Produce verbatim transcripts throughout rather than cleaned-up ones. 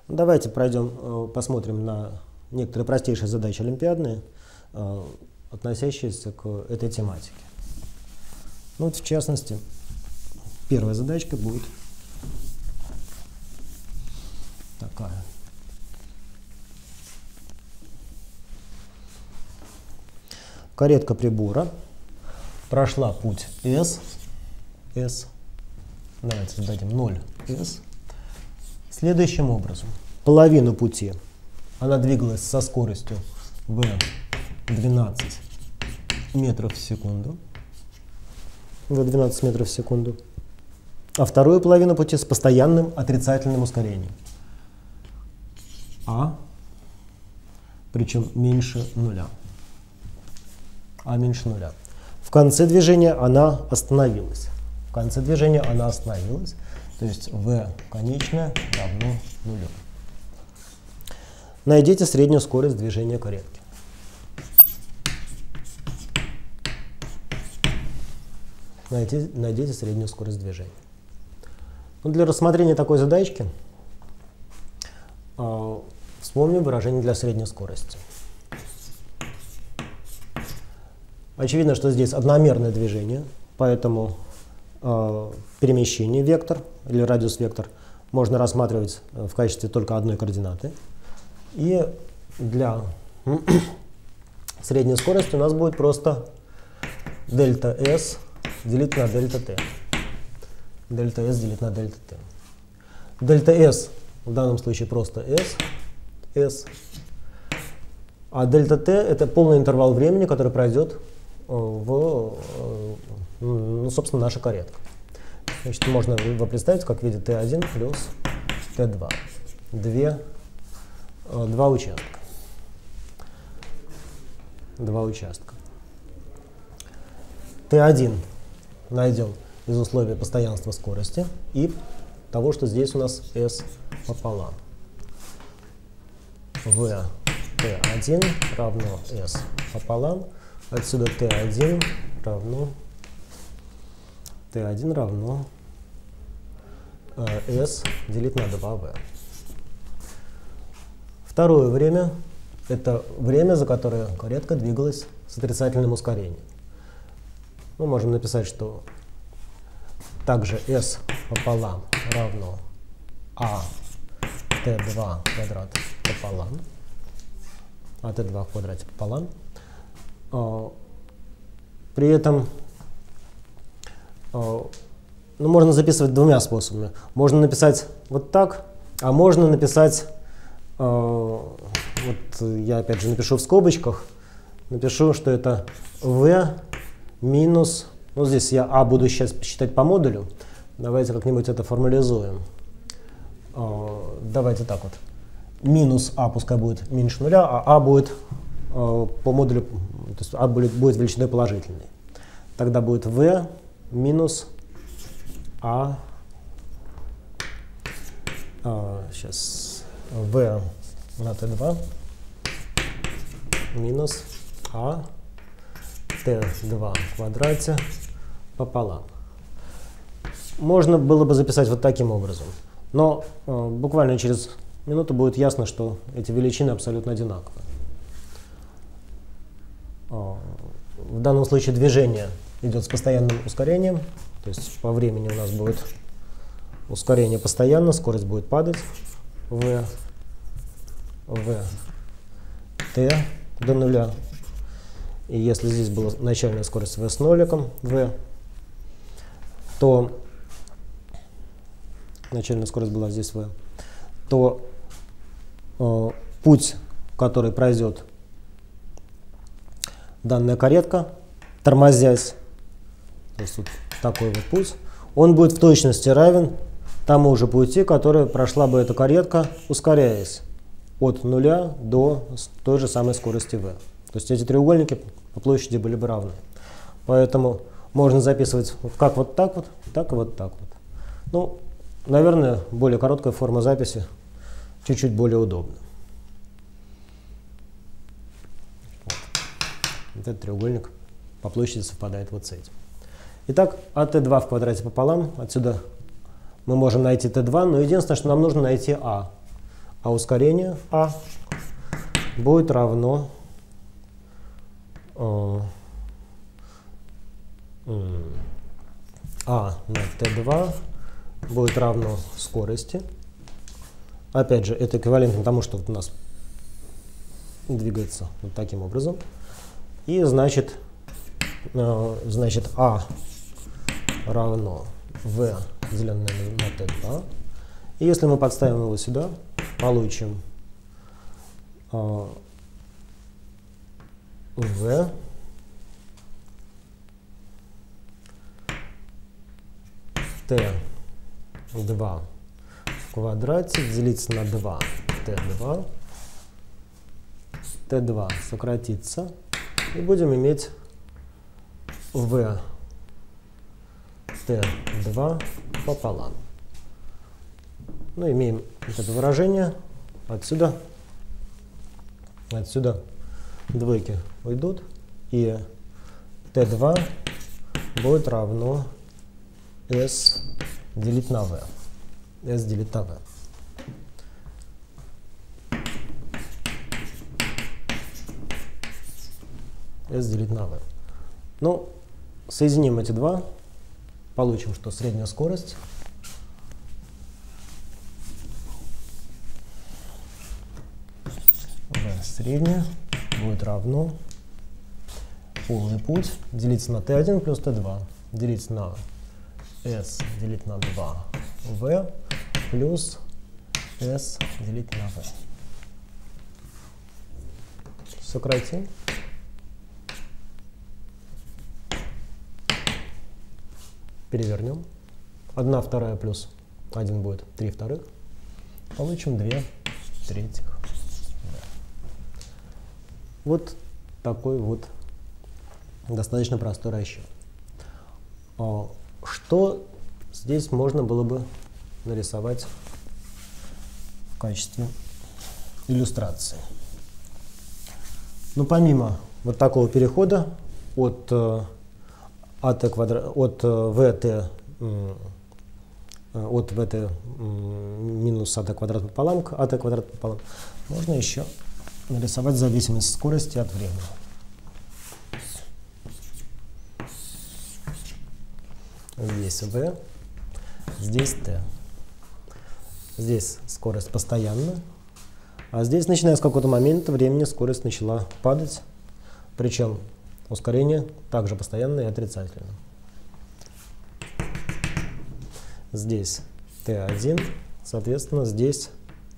Давайте пройдем, посмотрим на некоторые простейшие задачи олимпиадные, относящиеся к этой тематике. Ну, вот в частности, первая задачка будет такая. Каретка прибора прошла путь S, S, давайте зададим ноль S, следующим образом. Половину пути она двигалась со скоростью v двенадцать метров в секунду, v двенадцать метров в секунду, а вторую половину пути с постоянным отрицательным ускорением, а, причем меньше нуля. А меньше нуля. В конце движения она остановилась. В конце движения она остановилась. То есть v конечное равно нулю. Найдите среднюю скорость движения каретки. Найдите, найдите среднюю скорость движения. Ну, для рассмотрения такой задачки э, вспомним выражение для средней скорости. Очевидно, что здесь одномерное движение, поэтому э, перемещение вектор или радиус вектор можно рассматривать в качестве только одной координаты. И для средней скорости у нас будет просто дельта S делить на дельта T. Дельта S делить на дельта T. Дельта S в данном случае просто S, S. А дельта T это полный интервал времени, который пройдет в, ну, собственно, наша каретка. Значит, можно его представить как в виде Т один плюс Т два. Две, два участка. Два участка. Т один найдем из условия постоянства скорости и того, что здесь у нас S пополам. В Т один равно S пополам. Отсюда Т один равно Т один равно э, S делить на два вэ. Второе время – это время, за которое каретка двигалась с отрицательным ускорением. Мы можем написать, что также S пополам равно А Т два квадрат пополам, А Т два в квадрате пополам. При этом ну, можно записывать двумя способами. Можно написать вот так, а можно написать, вот я опять же напишу в скобочках, напишу, что это v минус, ну здесь я а буду сейчас считать по модулю, давайте как-нибудь это формализуем. Давайте так вот, минус а пускай будет меньше нуля, а а будет по модулю, то есть а будет, будет величиной положительной. Тогда будет v минус а, а сейчас v на Т два минус а Т два в квадрате пополам. Можно было бы записать вот таким образом, но э, буквально через минуту будет ясно, что эти величины абсолютно одинаковые. В данном случае движение идет с постоянным ускорением, то есть по времени у нас будет ускорение постоянно, скорость будет падать, v, v, t до нуля. И если здесь была начальная скорость v с ноликом, v, то начальная скорость была здесь v, то э, путь, который пройдет данная каретка, тормозясь, то есть вот такой вот путь, он будет в точности равен тому же пути, который прошла бы эта каретка, ускоряясь от нуля до той же самой скорости v. То есть эти треугольники по площади были бы равны. Поэтому можно записывать как вот так вот, так и вот так вот. Ну, наверное, более короткая форма записи, чуть-чуть более удобна. Этот треугольник по площади совпадает вот с этим. Итак, а Т два в квадрате пополам. Отсюда мы можем найти Т два, но единственное, что нам нужно найти А. А ускорение А будет равно э, А на тэ два будет равно скорости. Опять же, это эквивалентно тому, что вот у нас двигается вот таким образом. И значит, э, значит А равно V, деленное на тэ два. И если мы подставим его сюда, получим э, V тэ два в квадрате делится на два тэ два. тэ два сократится, и будем иметь V тэ два пополам. Ну, имеем вот это выражение. Отсюда, отсюда двойки уйдут, и тэ два будет равно S делить на V. S делить на V. S делить на V. Ну, соединим эти два, получим, что средняя скорость V средняя будет равно полный путь делиться на тэ один плюс тэ два делиться на S делить на два V плюс S делить на V. Сократим. Перевернем. одна вторая плюс один будет три вторых. Получим две третьих. Да. Вот такой вот достаточно простой расчет. Что здесь можно было бы нарисовать в качестве иллюстрации? Ну, помимо вот такого перехода от АТ квадрат, от ВТ, от ВТ минус АТ квадрат пополам к АТ квадрат пополам, можно еще нарисовать зависимость скорости от времени. Здесь V, здесь T. Здесь скорость постоянна, а здесь, начиная с какого-то момента времени, скорость начала падать, причем ускорение также постоянное и отрицательное. Здесь тэ один, соответственно, здесь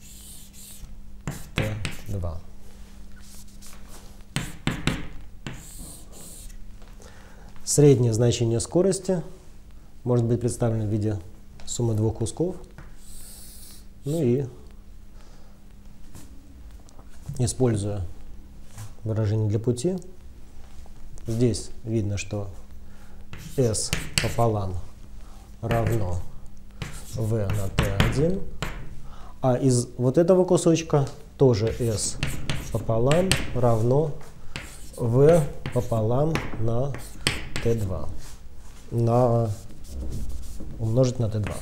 тэ два. Среднее значение скорости может быть представлено в виде суммы двух кусков. Ну и, используя выражение для пути, здесь видно, что S пополам равно V на тэ один, а из вот этого кусочка тоже S пополам равно V пополам на тэ два, на умножить на тэ два.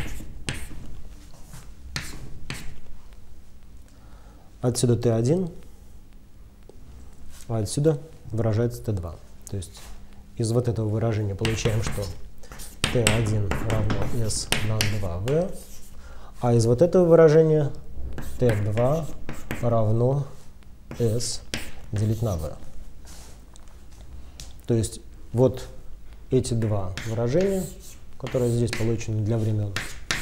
Отсюда тэ один, а отсюда выражается тэ два. То есть из вот этого выражения получаем, что тэ один равно S на два вэ, а из вот этого выражения тэ два равно S делить на V. То есть вот эти два выражения, которые здесь получены для времен,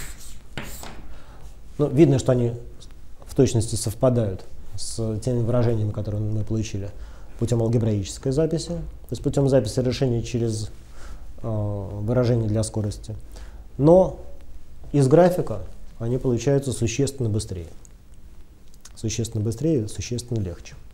ну, видно, что они в точности совпадают с теми выражениями, которые мы получили путем алгебраической записи, то есть путем записи решения через э, выражение для скорости. Но из графика они получаются существенно быстрее. Существенно быстрее, существенно легче.